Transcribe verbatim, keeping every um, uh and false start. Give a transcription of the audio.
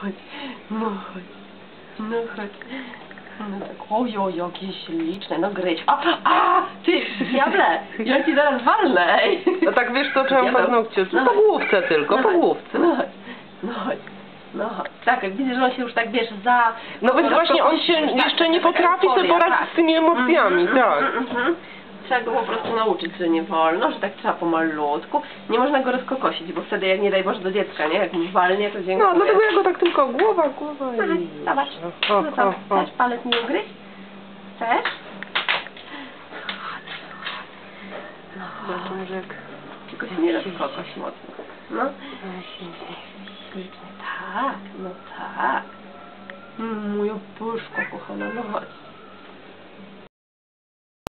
chodź, no chodź, no chodź. No tak, ojo, jakie śliczne, no gryź. A, a, ty, diable, ja ci zaraz walnę. No tak wiesz co, trzeba paznokcie, no po główce tylko, no po chodź, główce. No chodź, no chodź, no chodź. Tak, jak widzisz, że on się już tak, wiesz, za... No więc właśnie on się tak, jeszcze nie tak, potrafi sobie euforia, poradzić tak. z tymi emocjami, Mm, tak. mm, mm, mm. Trzeba go po prostu nauczyć, że nie wolno, że tak trzeba pomalutku. Nie można go rozkokosić, bo wtedy jak nie daj Boże do dziecka, nie? Jak mu walnie, to dziękuję. No dlatego ja go tak tylko głowa, głowa i... Zobacz, O, no co, o, o. chcesz palec mi ugryźć? Chcesz? No Zobaczymy, że jak... tylko się nie rozkokoś mocno. No. Ślicznie, tak, no tak. Mm, moja puszko kochana, no chodź.